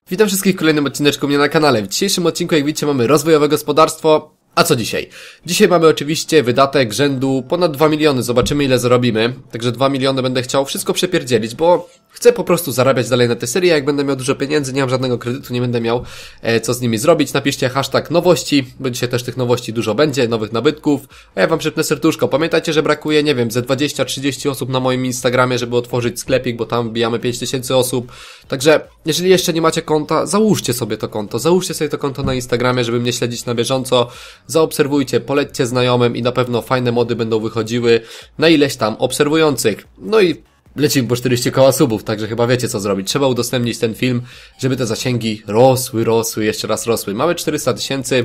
Witam wszystkich w kolejnym odcineczku mnie na kanale. W dzisiejszym odcinku, jak widzicie, mamy rozwojowe gospodarstwo. A co dzisiaj? Dzisiaj mamy oczywiście wydatek rzędu ponad 2 miliony. Zobaczymy, ile zarobimy. Także 2 miliony będę chciał wszystko przepierdzielić, bo chcę po prostu zarabiać dalej na tej serii. Jak będę miał dużo pieniędzy, nie mam żadnego kredytu, nie będę miał co z nimi zrobić. Napiszcie hashtag nowości, bo dzisiaj też tych nowości dużo będzie, nowych nabytków. A ja wam przypnę serduszko. Pamiętajcie, że brakuje, nie wiem, ze 20-30 osób na moim Instagramie, żeby otworzyć sklepik, bo tam wbijamy 5000 osób. Także, jeżeli jeszcze nie macie konta, załóżcie sobie to konto. Załóżcie sobie to konto na Instagramie, żeby mnie śledzić na bieżąco. Zaobserwujcie, polećcie znajomym i na pewno fajne mody będą wychodziły na ileś tam obserwujących. No i lecimy po 40 koła subów, także chyba wiecie co zrobić. Trzeba udostępnić ten film, żeby te zasięgi rosły, jeszcze raz rosły. Mamy 400 000.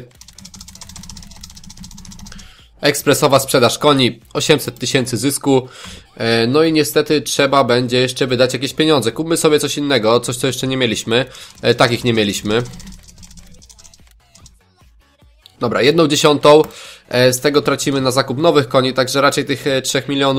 Ekspresowa sprzedaż koni, 800 000 zysku. No i niestety trzeba będzie jeszcze wydać jakieś pieniądze. Kupmy sobie coś innego, coś co jeszcze nie mieliśmy. Takich nie mieliśmy. Dobra, 1/10 z tego tracimy na zakup nowych koni, także raczej tych 2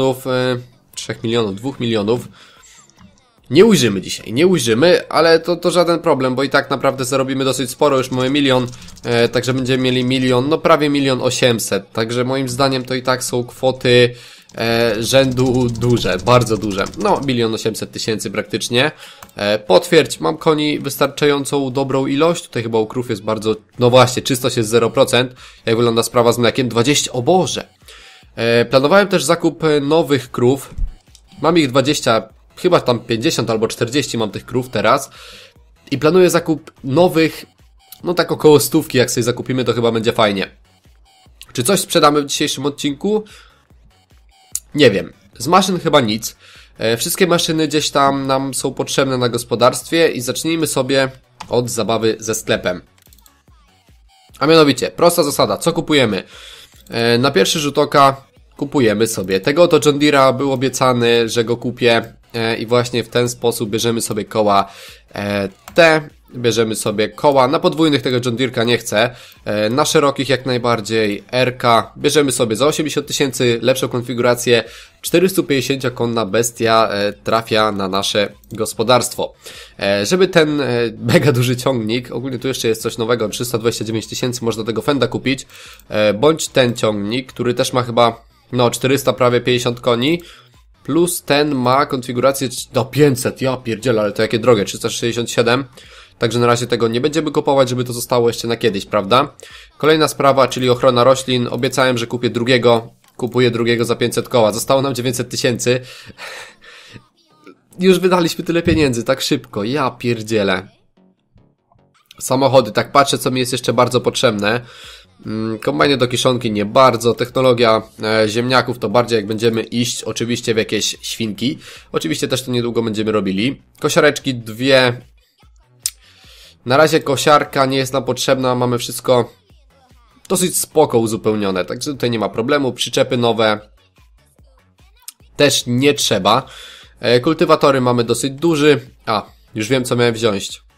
milionów nie ujrzymy dzisiaj, nie ujrzymy, ale to żaden problem, bo i tak naprawdę zarobimy dosyć sporo, już mamy 1 milion, także będziemy mieli 1 milion, no prawie 1 800 000, także moim zdaniem to i tak są kwoty rzędu duże, bardzo duże, no 1 800 000 praktycznie. Potwierdź, mam koni wystarczającą dobrą ilość, tutaj chyba u krów jest bardzo, no właśnie, czystość jest 0%, jak wygląda sprawa z mlekiem, 20, o Boże! Planowałem też zakup nowych krów, mam ich 20, chyba tam 50 albo 40 mam tych krów teraz i planuję zakup nowych, no tak około 100, jak sobie zakupimy, to chyba będzie fajnie. Czy coś sprzedamy w dzisiejszym odcinku? Nie wiem. Z maszyn chyba nic. Wszystkie maszyny gdzieś tam nam są potrzebne na gospodarstwie i zacznijmy sobie od zabawy ze sklepem. A mianowicie, prosta zasada, co kupujemy? Na pierwszy rzut oka kupujemy sobie tego oto John Deere'a, był obiecany, że go kupię i właśnie w ten sposób bierzemy sobie koła te, bierzemy sobie koła, na podwójnych tego John Deere'ka nie chcę, na szerokich jak najbardziej RK, bierzemy sobie za 80 000 lepszą konfigurację, 450-konna bestia trafia na nasze gospodarstwo. Żeby ten mega duży ciągnik, ogólnie tu jeszcze jest coś nowego, 329 000 można tego Fenda kupić, bądź ten ciągnik, który też ma chyba, no 400 prawie 50 koni, plus ten ma konfigurację do 500, ja pierdzielę, ale to jakie drogie, 367, także na razie tego nie będziemy kupować, żeby to zostało jeszcze na kiedyś, prawda? Kolejna sprawa, czyli ochrona roślin, obiecałem, że kupię drugiego, kupuję drugiego za 500 koła, zostało nam 900 000, już wydaliśmy tyle pieniędzy, tak szybko, ja pierdzielę. Samochody, tak patrzę, co mi jest jeszcze bardzo potrzebne. Kombajny do kiszonki nie bardzo, technologia ziemniaków to bardziej jak będziemy iść oczywiście w jakieś świnki, oczywiście też to niedługo będziemy robili. Kosiareczki dwie, na razie kosiarka nie jest nam potrzebna, mamy wszystko dosyć spoko uzupełnione, także tutaj nie ma problemu, przyczepy nowe też nie trzeba. Kultywatory mamy dosyć duży, już wiem co miałem wziąć.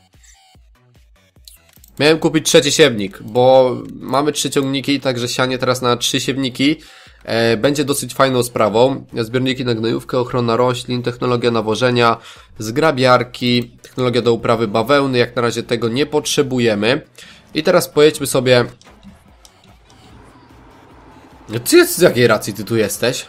Miałem kupić trzeci siewnik, bo mamy 3 ciągniki, także sianie teraz na 3 siewniki będzie dosyć fajną sprawą. Zbiorniki na gnojówkę, ochrona roślin, technologia nawożenia, zgrabiarki, technologia do uprawy bawełny, jak na razie tego nie potrzebujemy. I teraz pojedźmy sobie... Ty z jakiej racji ty tu jesteś?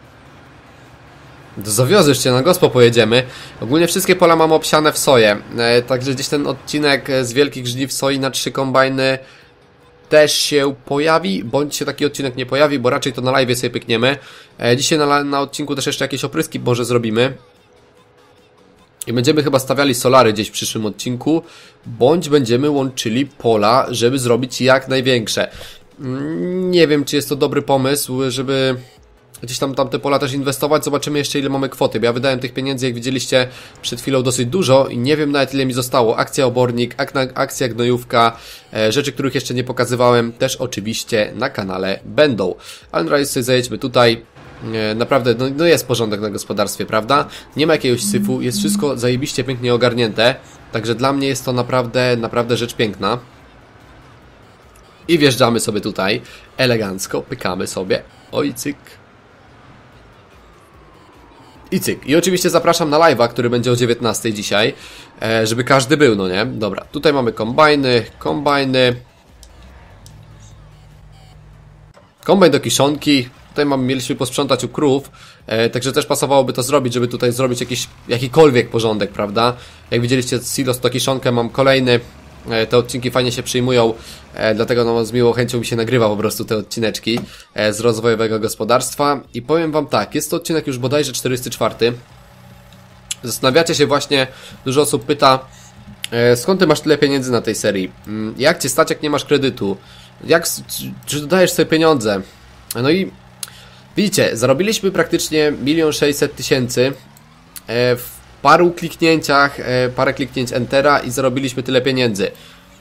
Zawiozesz cię, na gospo pojedziemy. Ogólnie wszystkie pola mam obsiane w soję, także gdzieś ten odcinek z wielkich żniw soi na 3 kombajny też się pojawi, bądź się taki odcinek nie pojawi, bo raczej to na live sobie pykniemy. Dzisiaj na odcinku też jeszcze jakieś opryski może zrobimy. I będziemy chyba stawiali solary gdzieś w przyszłym odcinku, bądź będziemy łączyli pola, żeby zrobić jak największe. Nie wiem, czy jest to dobry pomysł, żeby... gdzieś tam te pola też inwestować, zobaczymy jeszcze ile mamy kwoty, bo ja wydałem tych pieniędzy, jak widzieliście przed chwilą, dosyć dużo i nie wiem nawet ile mi zostało. Akcja obornik, akcja gnojówka, rzeczy, których jeszcze nie pokazywałem, też oczywiście na kanale będą. Ale na razie sobie zajedźmy tutaj, naprawdę, no jest porządek na gospodarstwie, prawda? Nie ma jakiegoś syfu, jest wszystko zajebiście pięknie ogarnięte, także dla mnie jest to naprawdę rzecz piękna. I wjeżdżamy sobie tutaj, elegancko, pykamy sobie, oj cyk. I cyk. I oczywiście zapraszam na live'a, który będzie o 19 dzisiaj, żeby każdy był, no nie? Dobra, tutaj mamy kombajny. Kombajn do kiszonki. Tutaj mieliśmy posprzątać u krów, także też pasowałoby to zrobić, żeby tutaj zrobić jakikolwiek porządek, prawda? Jak widzieliście, silos to kiszonkę mam kolejny. Te odcinki fajnie się przyjmują, dlatego no, z miłą chęcią mi się nagrywa po prostu te odcineczki z rozwojowego gospodarstwa. I powiem wam tak, jest to odcinek już bodajże 44. Zastanawiacie się właśnie, dużo osób pyta, skąd ty masz tyle pieniędzy na tej serii? Jak cię stać, jak nie masz kredytu? Czy dodajesz sobie pieniądze? No i widzicie, zarobiliśmy praktycznie 1 600 000 w paru kliknięciach, parę kliknięć Entera i zarobiliśmy tyle pieniędzy.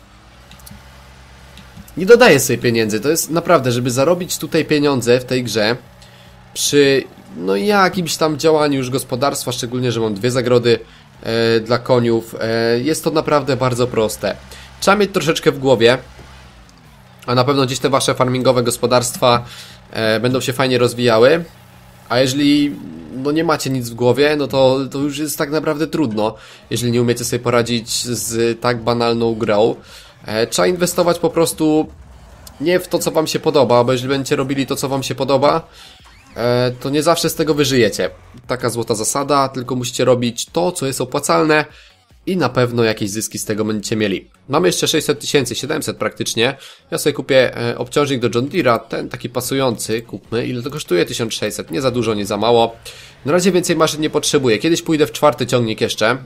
Nie dodaję sobie pieniędzy, to jest naprawdę, żeby zarobić tutaj pieniądze w tej grze przy no jakimś tam działaniu już gospodarstwa, szczególnie, że mam 2 zagrody dla koniów, jest to naprawdę bardzo proste. Trzeba mieć troszeczkę w głowie, a na pewno gdzieś te wasze farmingowe gospodarstwa będą się fajnie rozwijały. A jeżeli no nie macie nic w głowie, no to już jest tak naprawdę trudno, jeżeli nie umiecie sobie poradzić z tak banalną grą. Trzeba inwestować po prostu nie w to, co wam się podoba, bo jeżeli będziecie robili to, co wam się podoba, to nie zawsze z tego wyżyjecie. Taka złota zasada, tylko musicie robić to, co jest opłacalne i na pewno jakieś zyski z tego będziecie mieli. Mamy jeszcze 600 000, 700 praktycznie. Ja sobie kupię obciążnik do John Deere'a, ten taki pasujący, kupmy. Ile to kosztuje? 1600, nie za dużo, nie za mało. Na razie więcej maszyn nie potrzebuję. Kiedyś pójdę w 4. ciągnik jeszcze.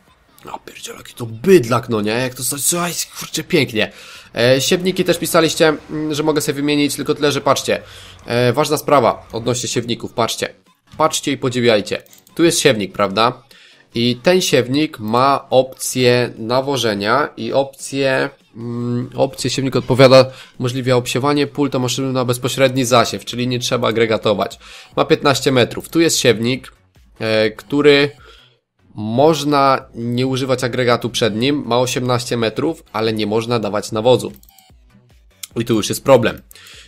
O pierdziele, jaki to bydlak, no nie? Jak to słuchaj, kurczę, pięknie. Siewniki też pisaliście, że mogę sobie wymienić, tylko tyle, że patrzcie. Ważna sprawa odnośnie siewników, patrzcie. Patrzcie i podziwiajcie. Tu jest siewnik, prawda? I ten siewnik ma opcję nawożenia i opcję siewnik odpowiada, umożliwia obsiewanie pól to maszyny na bezpośredni zasiew, czyli nie trzeba agregatować. Ma 15 metrów. Tu jest siewnik, który można nie używać agregatu przed nim, ma 18 metrów, ale nie można dawać nawozu. I tu już jest problem,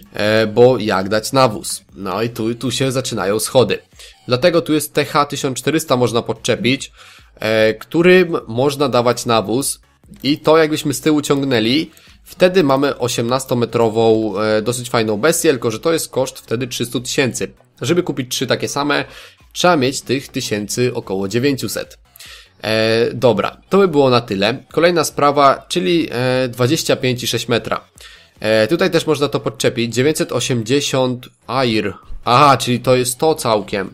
bo jak dać nawóz? No i tu się zaczynają schody. Dlatego tu jest TH1400 można podczepić, którym można dawać nawóz i to jakbyśmy z tyłu ciągnęli, wtedy mamy 18-metrową dosyć fajną bestię, tylko że to jest koszt wtedy 300 000. Żeby kupić 3 takie same, trzeba mieć tych 1000 około 900. Dobra, to by było na tyle. Kolejna sprawa, czyli 25,6 metra. Tutaj też można to podczepić. 980 AIR. Aha, czyli to jest to całkiem.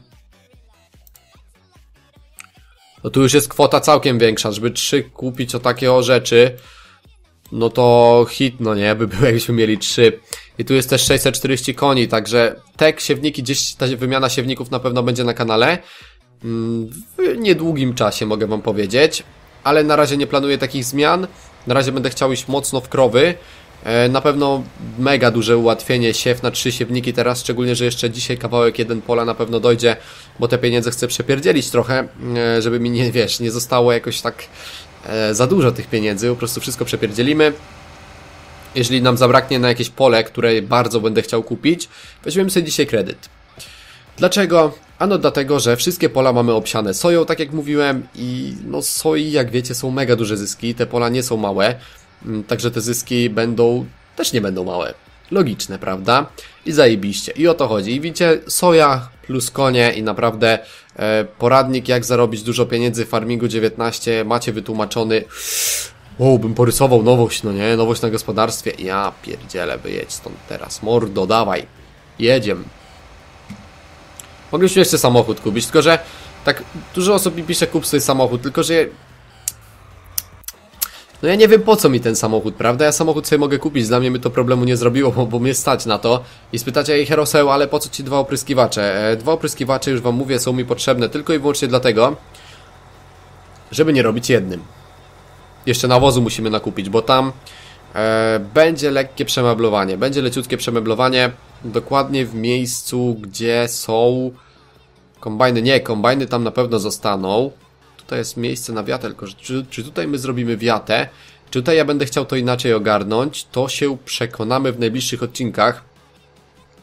No tu już jest kwota całkiem większa, żeby 3 kupić o takie rzeczy. No to hit, no nie, by było jakbyśmy mieli 3. I tu jest też 640 koni, także te siewniki, gdzieś ta wymiana siewników na pewno będzie na kanale. W niedługim czasie mogę wam powiedzieć. Ale na razie nie planuję takich zmian. Na razie będę chciał iść mocno w krowy. Na pewno mega duże ułatwienie, siew na 3 siewniki teraz, szczególnie, że jeszcze dzisiaj kawałek 1 pola na pewno dojdzie, bo te pieniądze chcę przepierdzielić trochę, żeby mi nie zostało jakoś tak za dużo tych pieniędzy, po prostu wszystko przepierdzielimy. Jeżeli nam zabraknie na jakieś pole, które bardzo będę chciał kupić, weźmiemy sobie dzisiaj kredyt. Dlaczego? Ano dlatego, że wszystkie pola mamy obsiane soją, tak jak mówiłem, i no soi, jak wiecie, są mega duże zyski, te pola nie są małe. Także te zyski też nie będą małe. Logiczne, prawda? I zajebiście. I o to chodzi. I widzicie, soja plus konie i naprawdę poradnik, jak zarobić dużo pieniędzy w Farmingu 19 macie wytłumaczony. O, bym porysował nowość, no nie? Nowość na gospodarstwie. Ja pierdzielę, wyjedź stąd teraz. Mordo, dawaj. Jedziemy. Mogliśmy jeszcze samochód kupić, tylko że tak dużo osób mi pisze, kup sobie samochód, tylko że no ja nie wiem, po co mi ten samochód, prawda? Ja samochód sobie mogę kupić, dla mnie by to problemu nie zrobiło, bo mnie stać na to. I spytacie, ej Heroseł, ale po co ci 2 opryskiwacze? 2 opryskiwacze, już wam mówię, są mi potrzebne tylko i wyłącznie dlatego, żeby nie robić jednym. Jeszcze nawozu musimy nakupić, bo tam będzie lekkie przemeblowanie, będzie leciutkie przemeblowanie, dokładnie w miejscu, gdzie są kombajny. Nie, kombajny tam na pewno zostaną. Tutaj jest miejsce na wiatę, tylko czy tutaj my zrobimy wiatę, czy tutaj ja będę chciał to inaczej ogarnąć, to się przekonamy w najbliższych odcinkach.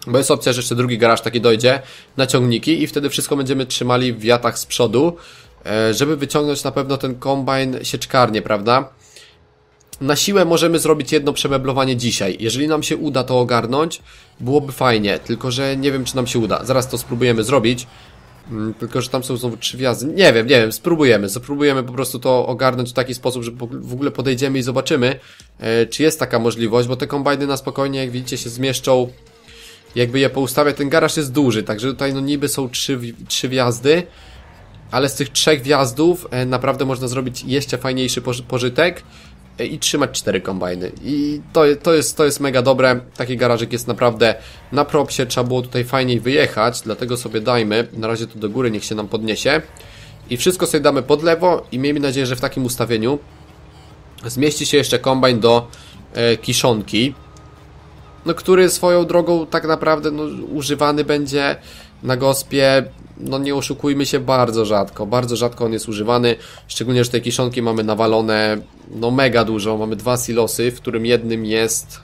Bo jest opcja, że jeszcze drugi garaż taki dojdzie na ciągniki i wtedy wszystko będziemy trzymali w wiatach z przodu, żeby wyciągnąć na pewno ten kombajn sieczkarnię, prawda? Na siłę możemy zrobić jedno przemeblowanie dzisiaj. Jeżeli nam się uda to ogarnąć, byłoby fajnie, tylko że nie wiem, czy nam się uda. Zaraz to spróbujemy zrobić. Tylko że tam są znowu 3 wjazdy. Nie wiem, spróbujemy po prostu to ogarnąć w taki sposób, że w ogóle podejdziemy i zobaczymy, czy jest taka możliwość, bo te kombajny na spokojnie, jak widzicie, się zmieszczą. Jakby je poustawiać, ten garaż jest duży, także tutaj no niby są 3 wjazdy, ale z tych 3 wjazdów naprawdę można zrobić jeszcze fajniejszy pożytek i trzymać 4 kombajny. I to jest mega dobre. Taki garażek jest naprawdę na propsie. Trzeba było tutaj fajniej wyjechać, dlatego sobie dajmy na razie to do góry, niech się nam podniesie. I wszystko sobie damy pod lewo i miejmy nadzieję, że w takim ustawieniu zmieści się jeszcze kombajn do kiszonki. No, który swoją drogą tak naprawdę no, używany będzie na gospie, no nie oszukujmy się, bardzo rzadko on jest używany, szczególnie, że tej kiszonki mamy nawalone, no mega dużo, mamy 2 silosy, w którym jednym jest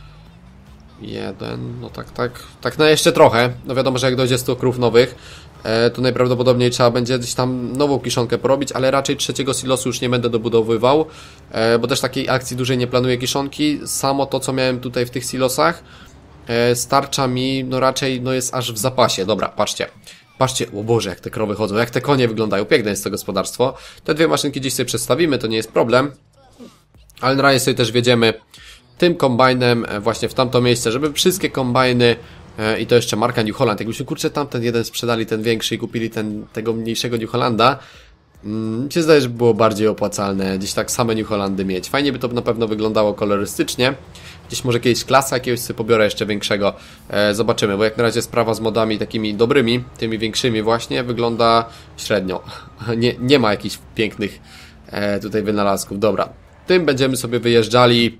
jeden, no tak na jeszcze trochę, no wiadomo, że jak dojdzie 100 krów nowych, to najprawdopodobniej trzeba będzie gdzieś tam nową kiszonkę porobić, ale raczej 3. silosu już nie będę dobudowywał, bo też takiej akcji dużej nie planuję kiszonki. Samo to, co miałem tutaj w tych silosach, starcza mi, no raczej no jest aż w zapasie. Dobra, patrzcie, o Boże, jak te krowy chodzą, jak te konie wyglądają, piękne jest to gospodarstwo. Te 2 maszynki gdzieś sobie przedstawimy, to nie jest problem, ale na razie sobie też wjedziemy tym kombajnem właśnie w tamto miejsce, żeby wszystkie kombajny i to jeszcze marka New Holland. Jakbyśmy kurczę tamten jeden sprzedali, ten większy i kupili tego mniejszego New Hollanda, mi się zdaje, że było bardziej opłacalne gdzieś tak same New Hollandy mieć. Fajnie by to na pewno wyglądało kolorystycznie. Gdzieś może kiedyś klasa jakiegoś sobie pobiorę jeszcze większego. Zobaczymy, bo jak na razie sprawa z modami takimi dobrymi, tymi większymi właśnie, wygląda średnio. Nie ma jakichś pięknych tutaj wynalazków. Dobra, tym będziemy sobie wyjeżdżali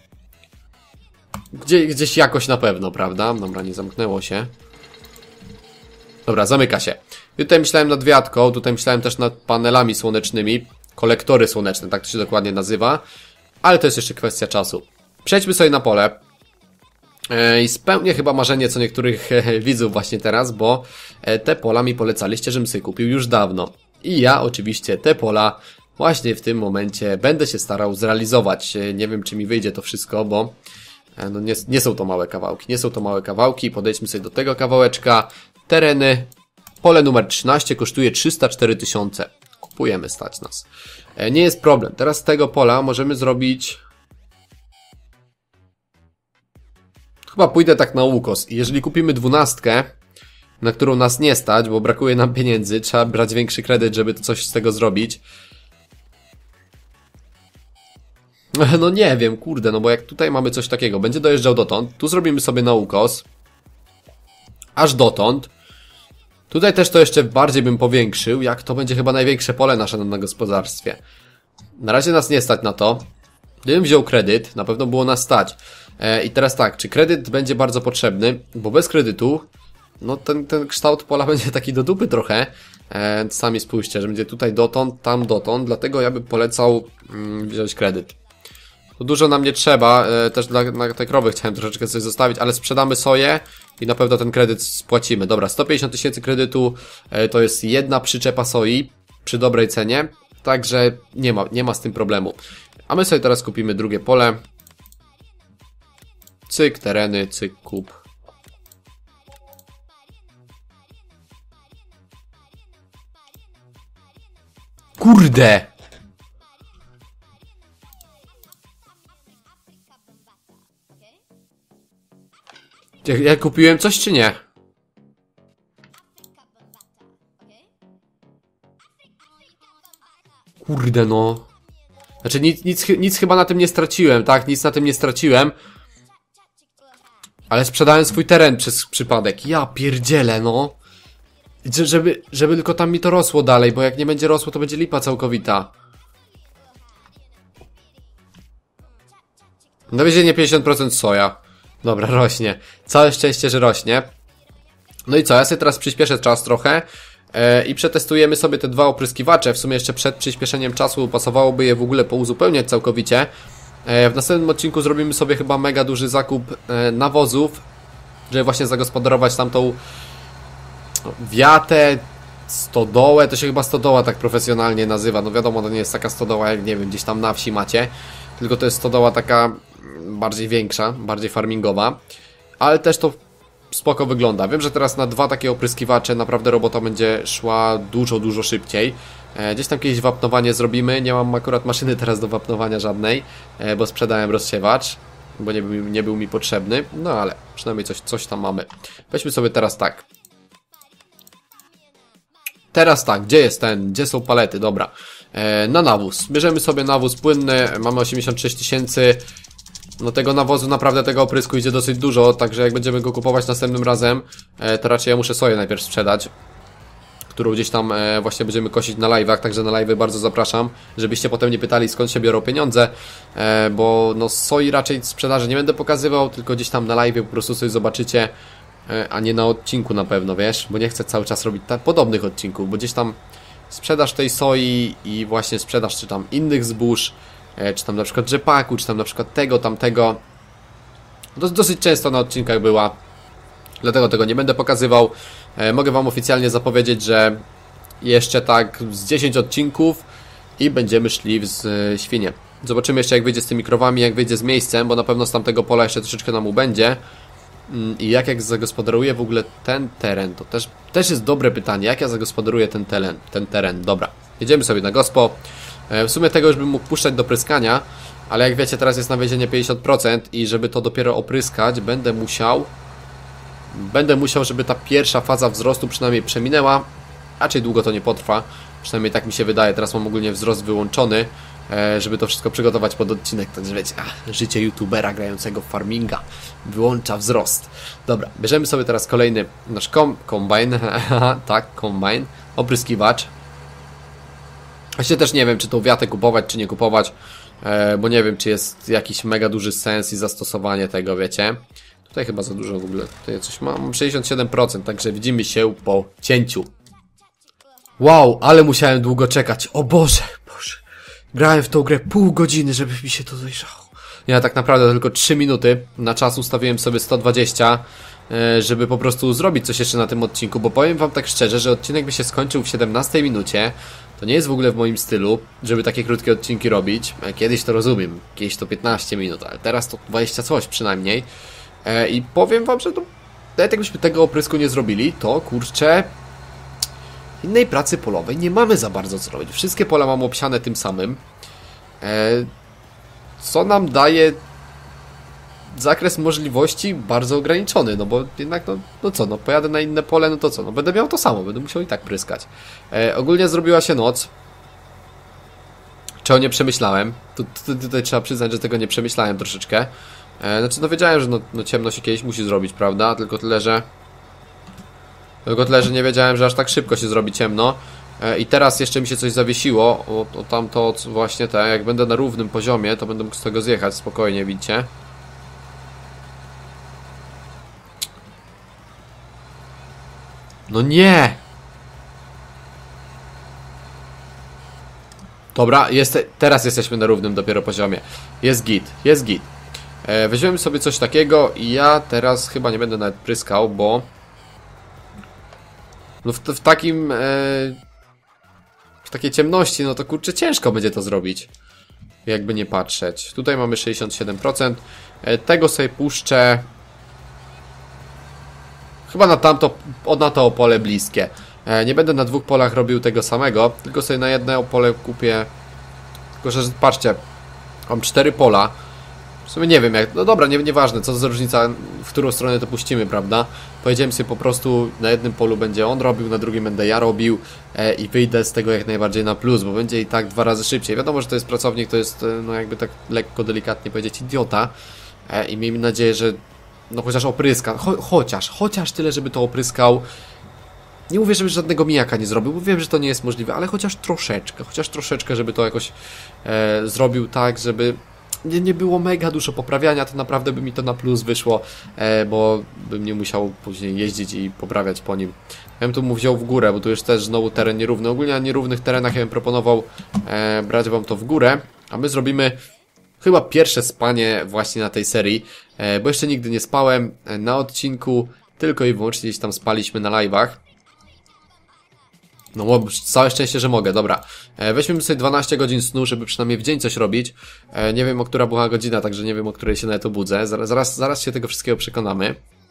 gdzieś jakoś na pewno, prawda? Dobra, nie zamknęło się. Dobra, zamyka się. Tutaj myślałem nad wiatką, tutaj myślałem też nad panelami słonecznymi. Kolektory słoneczne, tak to się dokładnie nazywa. Ale to jest jeszcze kwestia czasu. Przejdźmy sobie na pole. I spełnię chyba marzenie co niektórych widzów właśnie teraz, bo te pola mi polecaliście, żebym sobie kupił już dawno. I ja oczywiście te pola właśnie w tym momencie będę się starał zrealizować. Nie wiem, czy mi wyjdzie to wszystko, bo no nie są to małe kawałki. Podejdźmy sobie do tego kawałeczka. Tereny. Pole numer 13 kosztuje 304 tysiące. Kupujemy, stać nas. Nie jest problem. Teraz z tego pola możemy zrobić... Chyba pójdę tak na ukos. I jeżeli kupimy 12, na którą nas nie stać, bo brakuje nam pieniędzy, trzeba brać większy kredyt, żeby coś z tego zrobić. No nie wiem, kurde, no bo jak tutaj mamy coś takiego, będzie dojeżdżał dotąd, tu zrobimy sobie na ukos, aż dotąd. Tutaj też to jeszcze bardziej bym powiększył, jak to będzie chyba największe pole nasze na gospodarstwie. Na razie nas nie stać na to. Gdybym wziął kredyt, na pewno było nas stać. I teraz tak, czy kredyt będzie bardzo potrzebny, bo bez kredytu, no ten kształt pola będzie taki do dupy trochę. Sami spójrzcie, że będzie tutaj dotąd, tam dotąd, dlatego ja bym polecał wziąć kredyt. To dużo nam nie trzeba, też na te krowy chciałem troszeczkę coś zostawić, ale sprzedamy soję i na pewno ten kredyt spłacimy. Dobra, 150 tysięcy kredytu to jest jedna przyczepa soi przy dobrej cenie, także nie ma z tym problemu. A my sobie teraz kupimy drugie pole. Cyk, tereny, cyk, kup. Kurde! Ja kupiłem coś czy nie? Kurde no. Znaczy nic chyba na tym nie straciłem, tak? Nic na tym nie straciłem. Ale sprzedałem swój teren przez przypadek. Ja pierdzielę no. Żeby tylko tam mi to rosło dalej, bo jak nie będzie rosło, to będzie lipa całkowita. Dowiezienie 50% soja. Dobra, rośnie. Całe szczęście, że rośnie. No i co, ja sobie teraz przyspieszę czas trochę i przetestujemy sobie te 2 opryskiwacze. W sumie jeszcze przed przyspieszeniem czasu pasowałoby je w ogóle pouzupełniać całkowicie. W następnym odcinku zrobimy sobie chyba mega duży zakup nawozów żeby właśnie zagospodarować tamtą wiatę, stodołę, to się chyba stodoła tak profesjonalnie nazywa, no wiadomo, to nie jest taka stodoła jak, nie wiem, gdzieś tam na wsi macie, tylko to jest stodoła taka bardziej większa, bardziej farmingowa, ale też to spoko wygląda. Wiem, że teraz na 2 takie opryskiwacze naprawdę robota będzie szła dużo szybciej. Gdzieś tam kiedyś wapnowanie zrobimy, nie mam akurat maszyny teraz do wapnowania żadnej, bo sprzedałem rozsiewacz, bo nie był mi potrzebny, no ale przynajmniej coś tam mamy. Weźmy sobie teraz tak. Teraz tak, gdzie są palety? Dobra, na nawóz. Bierzemy sobie nawóz płynny, mamy 86 000. No tego nawozu, naprawdę tego oprysku idzie dosyć dużo, także jak będziemy go kupować następnym razem, to raczej ja muszę soję najpierw sprzedać, którą gdzieś tam właśnie będziemy kosić na live'ach, także na live'y bardzo zapraszam, żebyście potem nie pytali, skąd się biorą pieniądze, bo no soi raczej sprzedaży nie będę pokazywał, tylko gdzieś tam na live'ie po prostu sobie zobaczycie, a nie na odcinku na pewno, wiesz, bo nie chcę cały czas robić podobnych odcinków, bo gdzieś tam sprzedaż tej soi i właśnie sprzedaż czy tam innych zbóż, czy tam na przykład rzepaku, czy tam na przykład tego, tamtego, dosyć często na odcinkach była, dlatego tego nie będę pokazywał. Mogę wam oficjalnie zapowiedzieć, że jeszcze tak z 10 odcinków i będziemy szli w świnie. Zobaczymy jeszcze jak wyjdzie z tymi krowami, jak wyjdzie z miejscem, bo na pewno z tamtego pola jeszcze troszeczkę nam ubędzie. I jak zagospodaruję w ogóle ten teren, to też jest dobre pytanie, jak ja zagospodaruję ten teren. Dobra, jedziemy sobie na gospo. W sumie tego już bym mógł puszczać do pryskania, ale jak wiecie, teraz jest nawiezienie 50% i żeby to dopiero opryskać, będę musiał, żeby ta pierwsza faza wzrostu przynajmniej przeminęła. Raczej długo to nie potrwa, przynajmniej tak mi się wydaje. Teraz mam ogólnie wzrost wyłączony, żeby to wszystko przygotować pod odcinek. Także wiecie, życie youtubera grającego w farminga wyłącza wzrost. Dobra, bierzemy sobie teraz kolejny nasz kombajn, tak, kombajn, opryskiwacz. Właściwie też nie wiem, czy tą wiatę kupować, czy nie kupować, bo nie wiem, czy jest jakiś mega duży sens i zastosowanie tego, wiecie. Tutaj chyba za dużo w ogóle, tutaj coś mam 67%, także widzimy się po cięciu. Wow, ale musiałem długo czekać, o Boże. Grałem w tą grę pół godziny, żeby mi się to dojrzało. Ja tak naprawdę tylko 3 minuty, na czas ustawiłem sobie 120, żeby po prostu zrobić coś jeszcze na tym odcinku, bo powiem wam tak szczerze, że odcinek by się skończył w 17 minucie. To nie jest w ogóle w moim stylu, żeby takie krótkie odcinki robić. Kiedyś to rozumiem, kiedyś to 15 minut, ale teraz to 20 coś przynajmniej. I powiem wam, że to, nawet jakbyśmy tego oprysku nie zrobili, to kurczę, innej pracy polowej nie mamy za bardzo co robić. Wszystkie pola mam obsiane tym samym, co nam daje zakres możliwości bardzo ograniczony, no bo jednak, no co, no pojadę na inne pole, no to co, no będę miał to samo, będę musiał i tak pryskać. Ogólnie zrobiła się noc, czego nie przemyślałem, tutaj trzeba przyznać, że tego nie przemyślałem troszeczkę. Znaczy, no wiedziałem, że no ciemno się kiedyś musi zrobić, prawda, tylko tyle, że nie wiedziałem, że aż tak szybko się zrobi ciemno. I teraz jeszcze mi się coś zawiesiło, o tamto właśnie te, jak będę na równym poziomie, to będę mógł z tego zjechać spokojnie, widzicie. No nie! Dobra, teraz jesteśmy na równym dopiero poziomie. Jest git, jest git. Weźmiemy sobie coś takiego i ja teraz chyba nie będę nawet pryskał, bo no w takiej ciemności, no to kurczę ciężko będzie to zrobić. Jakby nie patrzeć. Tutaj mamy 67%. Tego sobie puszczę chyba na to pole bliskie. Nie będę na 2 polach robił tego samego, tylko sobie na jedno pole kupię. Tylko że patrzcie, mam 4 pola. W sumie nie wiem jak, no dobra, nieważne, co za różnica, w którą stronę to puścimy, prawda? Pojedziemy sobie po prostu, na jednym polu będzie on robił, na drugim będę ja robił i wyjdę z tego jak najbardziej na plus, bo będzie i tak 2 razy szybciej. Wiadomo, że to jest pracownik, to jest, no jakby tak lekko, delikatnie powiedzieć, idiota i miejmy nadzieję, że no chociaż opryska, chociaż tyle, żeby to opryskał. Nie mówię, żeby żadnego mijaka nie zrobił, bo wiem, że to nie jest możliwe, ale chociaż troszeczkę, żeby to jakoś zrobił tak, żeby nie było mega dużo poprawiania, to naprawdę by mi to na plus wyszło, bo bym nie musiał później jeździć i poprawiać po nim. Ja bym tu mu wziął w górę, bo tu już też znowu teren nierówny. Ogólnie na nierównych terenach ja bym proponował brać wam to w górę, a my zrobimy chyba pierwsze spanie właśnie na tej serii, bo jeszcze nigdy nie spałem na odcinku, tylko i wyłącznie gdzieś tam spaliśmy na live'ach. No całe szczęście, że mogę, dobra. Weźmiemy sobie 12 godzin snu, żeby przynajmniej w dzień coś robić. Nie wiem, o która była godzina, także nie wiem, o której się nawet obudzę. Zaraz się tego wszystkiego przekonamy.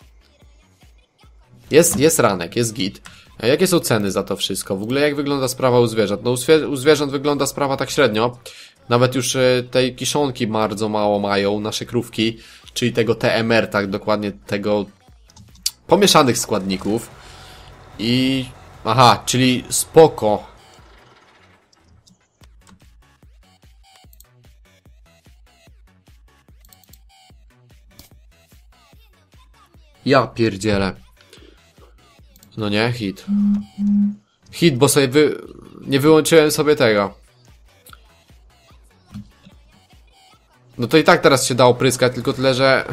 Jest ranek, jest git. Jakie są ceny za to wszystko? W ogóle jak wygląda sprawa u zwierząt? No u zwierząt wygląda sprawa tak średnio. Nawet już tej kiszonki bardzo mało mają, nasze krówki. Czyli tego TMR, tak dokładnie tego pomieszanych składników. I... aha, czyli spoko. Ja pierdzielę. No nie, hit. Hit, bo sobie nie wyłączyłem sobie tego. No to i tak teraz się da opryskać, tylko tyle, że...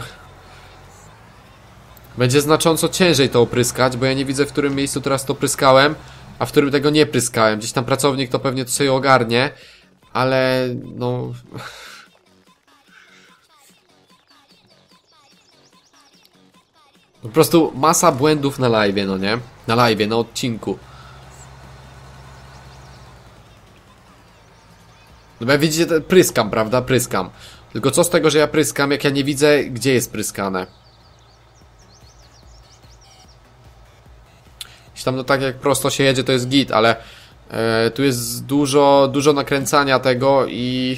będzie znacząco ciężej to opryskać, bo ja nie widzę, w którym miejscu teraz to pryskałem, a w którym tego nie pryskałem. Gdzieś tam pracownik to pewnie to sobie ogarnie, ale no... po prostu masa błędów na live'ie, no nie? Na live'ie, na odcinku. No bo jak widzicie, pryskam, prawda? Pryskam. Tylko co z tego, że ja pryskam, jak ja nie widzę, gdzie jest pryskane? Jeśli tam no tak jak prosto się jedzie, to jest git, ale tu jest dużo nakręcania tego i...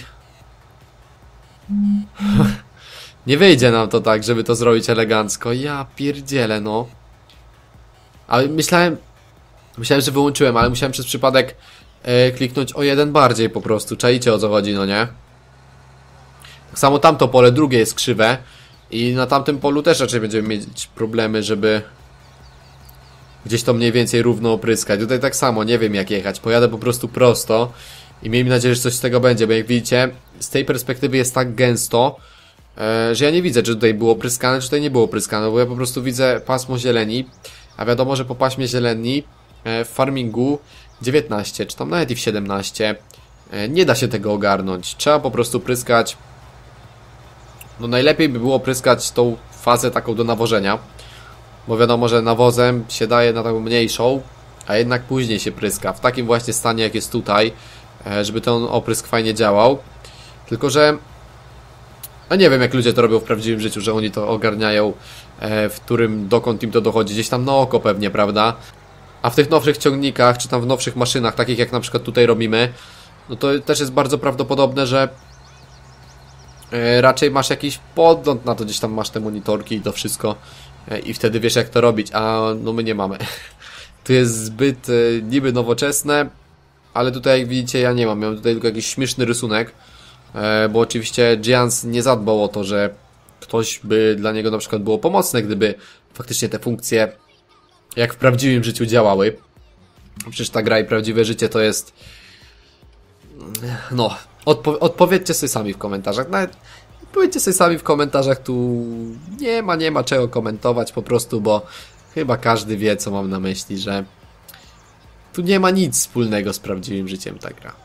nie wyjdzie nam to tak, żeby to zrobić elegancko. Ja pierdzielę, no. Ale myślałem, że wyłączyłem, ale musiałem przez przypadek kliknąć o jeden bardziej po prostu. Czaicie, o co chodzi, no nie? Tak samo tamto pole drugie jest krzywe i na tamtym polu też raczej będziemy mieć problemy, żeby gdzieś to mniej więcej równo opryskać. Tutaj tak samo, nie wiem jak jechać. Pojadę po prostu prosto i miejmy nadzieję, że coś z tego będzie, bo jak widzicie, z tej perspektywy jest tak gęsto, że ja nie widzę, czy tutaj było pryskane, czy tutaj nie było pryskane, bo ja po prostu widzę pasmo zieleni, a wiadomo, że po paśmie zieleni w farmingu 19, czy tam nawet i w 17 nie da się tego ogarnąć. Trzeba po prostu pryskać. No najlepiej by było pryskać tą fazę taką do nawożenia, bo wiadomo, że nawozem się daje na taką mniejszą, a jednak później się pryska. W takim właśnie stanie jak jest tutaj, żeby ten oprysk fajnie działał. Tylko że a nie wiem jak ludzie to robią w prawdziwym życiu, że oni to ogarniają, w którym dokąd im to dochodzi, gdzieś tam na oko pewnie, prawda? A w tych nowszych ciągnikach, czy tam w nowszych maszynach, takich jak na przykład tutaj robimy, no to też jest bardzo prawdopodobne, że raczej masz jakiś podgląd na to, gdzieś tam masz te monitorki i to wszystko i wtedy wiesz jak to robić, a no my nie mamy. To jest zbyt niby nowoczesne, ale tutaj jak widzicie ja nie mam, miałem tutaj tylko jakiś śmieszny rysunek, bo oczywiście Giants nie zadbał o to, że ktoś by dla niego na przykład było pomocne, gdyby faktycznie te funkcje jak w prawdziwym życiu działały. Przecież ta gra i prawdziwe życie to jest... no, odpowiedzcie sobie sami w komentarzach. Nawet powiedzcie sobie sami w komentarzach, tu nie ma czego komentować po prostu, bo chyba każdy wie, co mam na myśli, że tu nie ma nic wspólnego z prawdziwym życiem ta gra.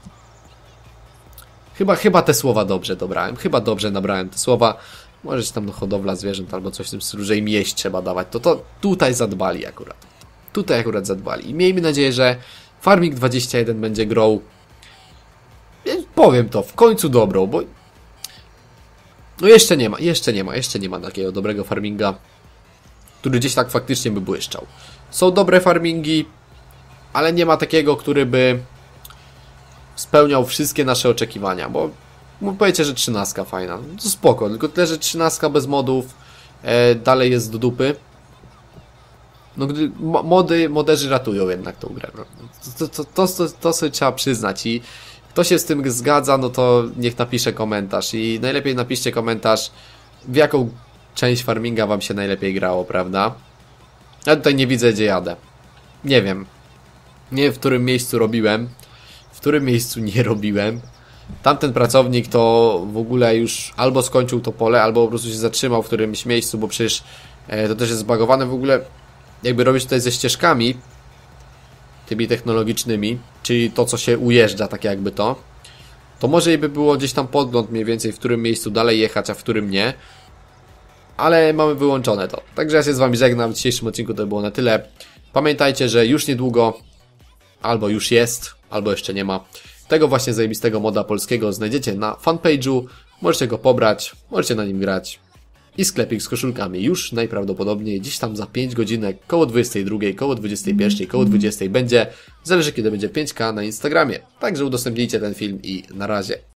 Chyba te słowa dobrze dobrałem, chyba dobrze nabrałem te słowa. Może się tam do hodowla zwierząt albo coś w tym stylu, że im jeść trzeba dawać, to tutaj zadbali akurat. Tutaj akurat zadbali. I miejmy nadzieję, że Farming 21 będzie grą, powiem to, w końcu dobrą, bo no jeszcze nie ma takiego dobrego farminga, który gdzieś tak faktycznie by błyszczał. Są dobre farmingi, ale nie ma takiego, który by spełniał wszystkie nasze oczekiwania, bo powiecie, że 13 fajna, no to spoko, tylko tyle, że 13 bez modów dalej jest do dupy. No gdy moderzy ratują jednak tą grę. To sobie trzeba przyznać i kto się z tym zgadza, no to niech napisze komentarz i najlepiej napiszcie komentarz, w jaką część farminga wam się najlepiej grało, prawda? Ja tutaj nie widzę, gdzie jadę. Nie wiem. Nie wiem, w którym miejscu robiłem, w którym miejscu nie robiłem. Tamten pracownik to w ogóle już albo skończył to pole, albo po prostu się zatrzymał w którymś miejscu, bo przecież to też jest zbagowane w ogóle. Jakby robić tutaj ze ścieżkami tymi technologicznymi, czyli to co się ujeżdża, tak jakby to to może by było gdzieś tam podgląd mniej więcej, w którym miejscu dalej jechać, a w którym nie. Ale mamy wyłączone to. Także ja się z wami żegnam. W dzisiejszym odcinku to było na tyle. Pamiętajcie, że już niedługo, albo już jest, albo jeszcze nie ma, tego właśnie zajebistego moda polskiego znajdziecie na fanpage'u. Możecie go pobrać, możecie na nim grać. I sklepik z koszulkami już najprawdopodobniej gdzieś tam za 5 godzinek, koło 22, koło 21, koło 20 będzie. Zależy kiedy będzie 5K na Instagramie. Także udostępnijcie ten film i na razie.